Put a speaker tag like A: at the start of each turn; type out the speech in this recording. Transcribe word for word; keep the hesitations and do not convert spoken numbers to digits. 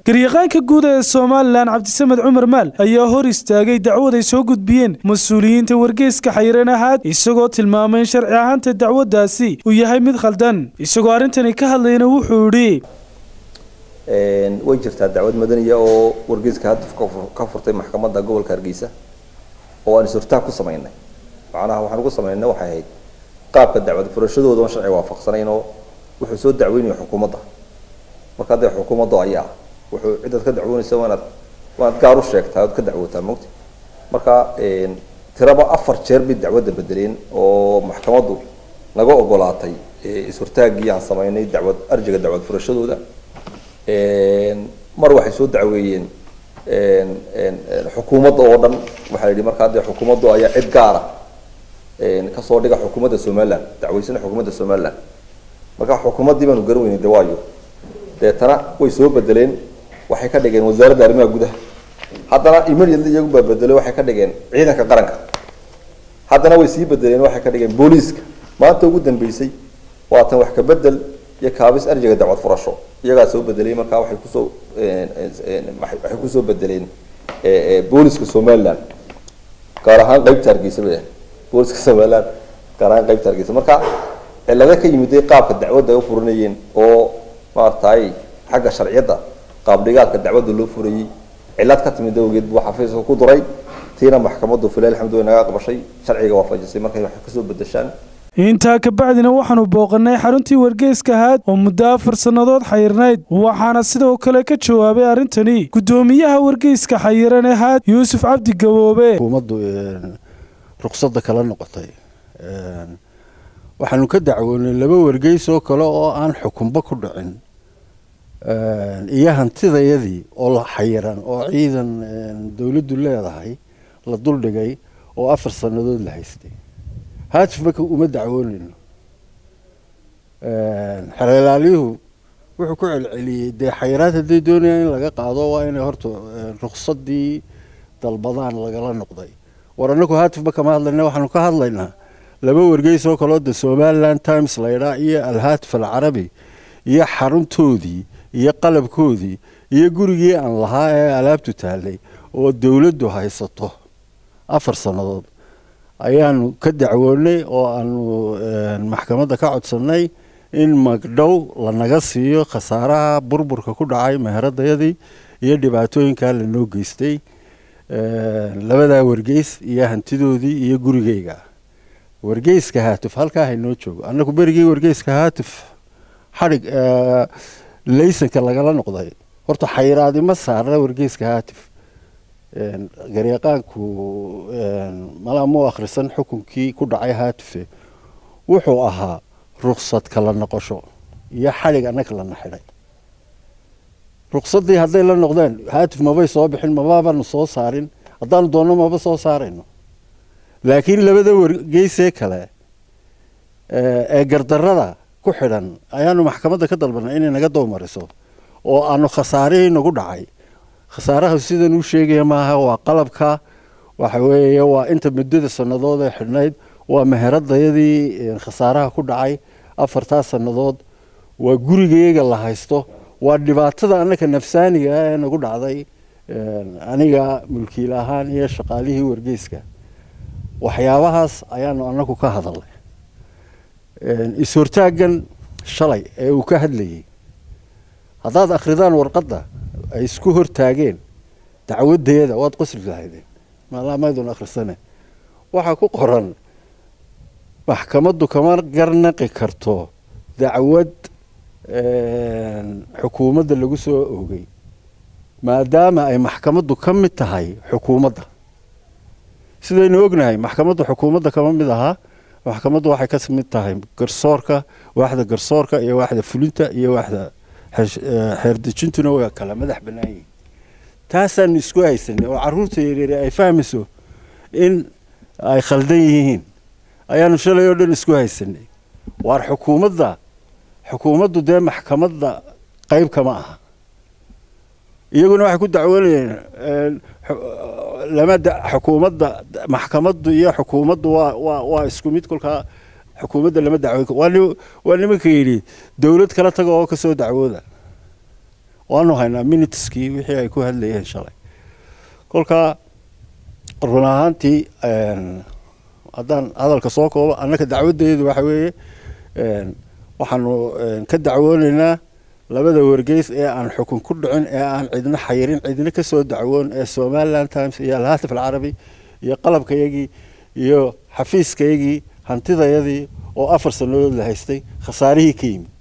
A: garyaqaanka guud ee Soomaaliland Cabdisamed Cumar Maal ayaa hor istaagay dacwad ay soo gudbiyeen mas'uuliyiinta wargeyska Xayiraan Ahaad isagoo tilmaamay in sharci ahaanta dacwadaasi uu yahay mid khaldan isagoo arintani ka hadlayna wuxuu yiri
B: een way jirtaa dacwad madaniya oo wargeyska hadaf ka furtay maxkamadda gobolka Hargeysa oo aan surtaa ku sameynay macnaha waxaan ugu sameynay waxay ahayd qaabka dacwad furashadooda oo sharci waafaqsanayn oo wuxuu soo dacweynay xukuumadda marka ay xukuumaddu ayaa wuxuu cid ka dacwoonaysa waana waad gaar u sheegtaa ka dacwootaa moogta marka een tiraba afar jeer bid dacwadda bedeleen oo maxkamaddu laga ogolaatay isurtaagii aan sameynay dacwad arjiga dacwad furashadooda een mar waxay soo dacweeyeen een een xukuumadda oo dhan waxa la yiri marka ay xukuumaddu ayaa cid gaar ah een ka soo dhiga xukuumadda Soomaaliland dacwaysan xukuumadda Soomaaliland marka xukuumaddii baanu garan weynay dawaayo deetana way soo bedeleen waxay ka dhigeen wasaaradda arrimaha gudaha haddana immediately iyagu baa bedelay waxay ka dhigeen ciidanka qaranka haddana way sii bedeleen waxay ka dhigeen booliiska maanta ugu dambeysay waa tan wax ka bedel iyo kaabis arjiga dacwad furasho iyaga soo bedelay marka waxay ku soo waxay ku soo bedeleen ee booliiska Soomaaliland gaar ahaan qaybta Hargeysa baa booliiska Soomaaliland gaar ahaan qaybta Hargeysa marka cilada ka yimid qaabka dacwadda ay furanayeen oo maartay xagga sharciyada qaab dhigaalka dacwadda loo furayay cilad ka timid awgeed buu xafiiska ku duray tiina maxkamaddu filay alxamdulillah naga qabashay sharciga waafajisay markay wax ka soo bedeshaan
A: inta ka bacdina waxaanu booqanay xaruntii wargeyska Ahaad oo muddo afar sanadood xayirnayd waxaana sidoo kale ka jawaabay arintani gudoomiyaha wargeyska Xayiraan Ahaad Yuusuf Cabdi Gaboobe
C: hukuumaddu ruqsadda kala noqotay waxaanu ka dacwoonay laba wargeys oo kale oo aan xukunba ku dhicin iyo hantidayadii oo la xayiran oo ciidan dawladdu leedahay la dul dhigay oo afar sanadood la haystay haatif marka uma dacwoonayno xeelaaliyuhu wuxuu ku celceliyay de xayiraad haday doonayaan in laga qaado waa inay horta ruqsaddii dalbadaan lagala noqday war anagu haatif marka ma hadlayna waxaanu ka hadlaynaa laba wargeys oo kale oo Somaliland Times la yiraahdo iyo Al-Haatif Al-Carabi iyo xaruntoodii iyo qalabkoodii iyo gurigii aan lahaa ee alaabtu taalay oo dawladdu haysato afar sanadood ayaanu ka dacwoonay oo aanu maxkamadda ka codsanay in magdhow la naga siiyo khasaaraha burburka ku dhacay meheradayadii iyo dhibaatooyinka la noo geystay labada wargeys iyo hantidoodii iyo gurigeyga wargeyska Haatif halka ay noo joogo anagu berigii wargeyska Haatif xarig laysanka laga la noqday horta xayiraadi ma saarna wargeyska Haatif een garyaqaanku een malaamo akhrisan xukunkii ku dhacay Haatif wuxuu ahaa ruqsad kala noqosho iyo xarig anaka la naxay ruqsadii haday la noqdeen Haatif ma bay soo bixin ma baabana soo saarin hadaan doono ma ba soo saarayno laakiin labada wargeysee kale ee gardarrada ku xidhan ayaanu maxkamadda ka dalbanay inay naga doomariso oo aanu khasaarihii nagu dhacay khasaaraha sidan uu sheegay maaha waa qalabka waxa weeye waa inta muddada sanadood ee xidhnayd waa meheradayadii khasaaraha ku dhacay afartaas sanadood waa gurigeyga la haysto waa dhibaatada annaka nafsaaniga ee nagu dhacday aniga mulkiil ahaan iyo shaqaalihii wargeyska waxyaabahaas ayaanu anagu ka hadalay een isurtaagan shalay ee uu ka hadlayay hadaad akhridaan warqadda ay isku hortaageen dacwadeeda waad qosli lahaydeen maalaamaydun akhrisane waxa ku qoran maxkamaddu kama garnaqi karto dacwad een xukuumadda lagu soo oogay maadaama ay maxkamaddu ka mid tahay xukuumadda sidaynu ognahay maxkamadda xukuumadda kama mid aha maxkamaddu waxay ka mid tahay garsoorka waaxda garsoorka iyo waaxda fulinta iyo waaxda xeerdejintuna waa kala madax banaayeen taasaan isku haysanay oo caruurta yaryar ay fahmayso in ay khaldan yihiin ayaanu shalay oo dhan isku haysanay waar xukuumadda xukuumaddu dee maxkamadda qayb kama aha iyaguna waxay ku dacwoonayeen lama xukuumadda maxkamaddu iyo xukuumaddu waa waa isku mid kulka xukuumadda lama dacwoon waa waa nimanka yiri dawlad kala tago oo ka soo dacwooda waanu haynaa minuteskii wixii ay ku hadlayeen shalay kolkaa run ahaantii haddaan hadalka soo koobo annaka dacwaddeedu waxa weeye waxaanu ka dacwoonaynaa labada wargeys ee aan xukun ku dhicin ee aan cidna xayirin cidna ka soo dacwoon ee Somaliland Times iyo Al-Haatif Al-Carabi iyo qalabkayagii iyo xafiiskayagii hantidayadii oo afar sanadood la haystay khasaarihii ka yimid